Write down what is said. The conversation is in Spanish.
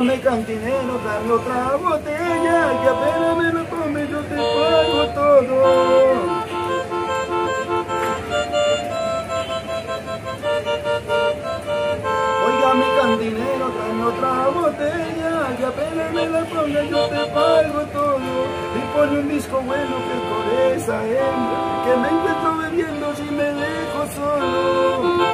Me cantinero, dame otra botella, que apenas me lo tome yo te pago todo. Oiga mi cantinero, dame otra botella, que apenas me la ponga yo te pago todo. Y pone un disco bueno que por esa hembra, que me encuentro bebiendo si me dejo solo.